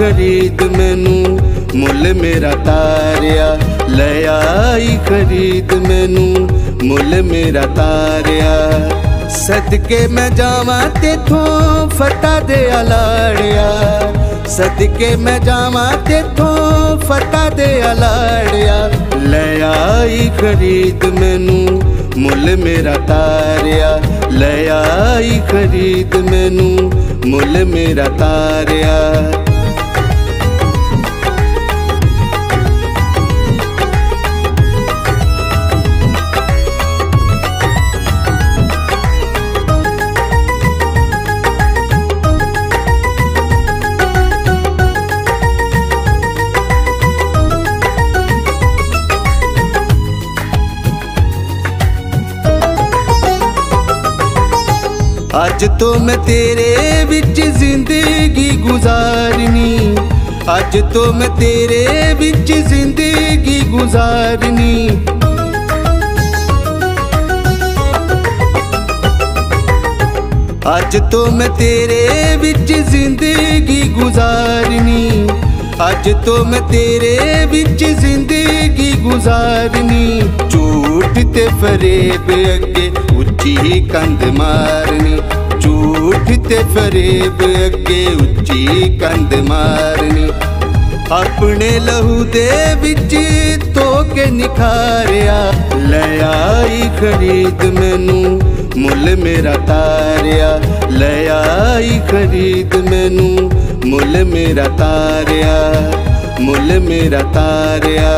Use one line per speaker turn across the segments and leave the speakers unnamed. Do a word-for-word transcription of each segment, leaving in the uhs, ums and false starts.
खरीद मैनू मुल मेरा तारिया, ले आई खरीद मैनू मुल मेरा तारिया। सदके मैं जावा तेथों फटा दे लाड़िया, सदके मैं जावा तेथों फटा दे लाड़िया। ले आई खरीद मैनू मुल मेरा तारिया, ले आई खरीद मैनू मुल मेरा तारिया। अज तो मैं तेरे विच जिंदगी गुजारनी, अज तो मैं तेरे विच जिंदगी गुजारनी। अज तो मैं तेरे विच जिंदगी गुजारनी, अज तो मैं तेरे विच जिंदगी गुजारनी। झूठ ते फरेब अगे उच्ची कंध मारनी, झूठ ते फरेब अगे उच्ची कंध मारनी। अपने लहू दे विच तो के निखारिया, ले आई खरीद मैनू मुल मेरा तारिया, ले आई खरीद मैनू मुल मेरा तारिया, मुल मेरा तारिया।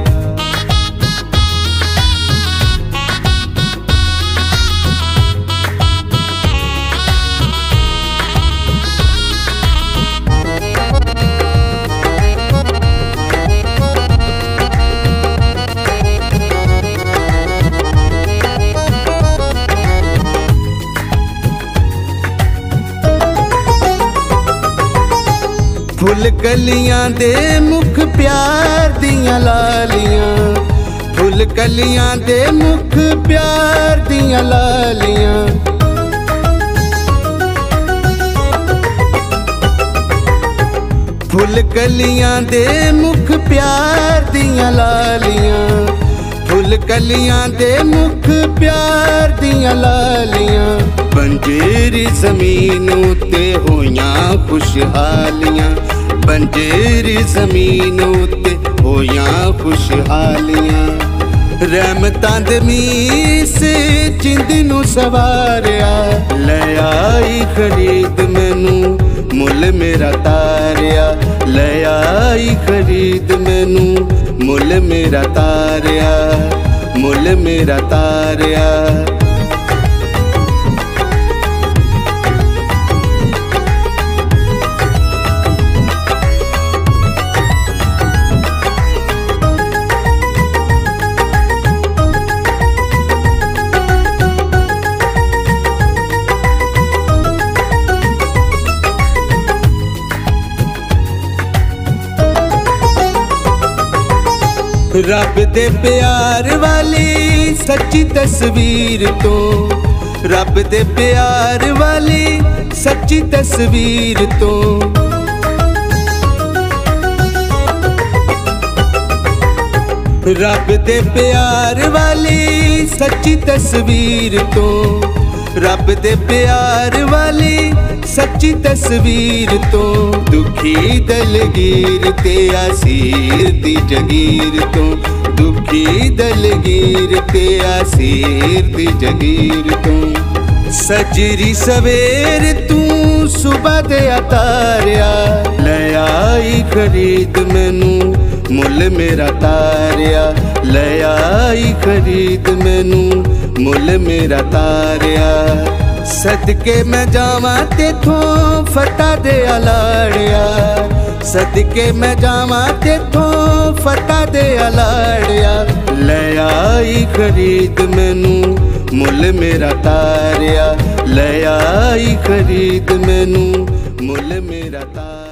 फुल कलियां दे मुख प्यार दियां लालियां, फुल कलियां दे मुख प्यार दियां लालियां। फुल कलियां दे मुख प्यार दियां लालियां, फुल कलियां दे मुख प्यार दियां लालियां। बंजेर जमीन उते होइयां खुशहालियां, बंजेर जमीन उते होइयां खुशहालियां। रहमतां दे मीस जिंद नू सवारिया, ले आई खरीद मैनू मुल मेरा तारिया, ले आई खरीद मैनू मुल मेरा तारिया, मुल मेरा तारिया। रब दे प्यार वाली सच्ची तस्वीर तो, रब दे प्यार वाली सच्ची तस्वीर तो। रब दे प्यार वाली सच्ची तस्वीर तो, रब दे प्यार वाली सच्ची तस्वीर तो। दुखी दलगीर ते आसीर दी जगीर तो, दुखी दलगीर ते आसीर दी जगीर तो। सजरी सवेर तू सुबह दे तारिया, ले आई खरीद मैनू मुल मेरा तारिया, ले आई खरीद मैनू मुल मेरा तारिया। सदके मैं जावा तेथों फटा दे लाड़िया, सदके मैं जावा तेथों फटा दे लाड़िया। ले आई खरीद मैनू मुल मेरा तारिया, ले आई खरीद मैनू मुल मेरा तारिया।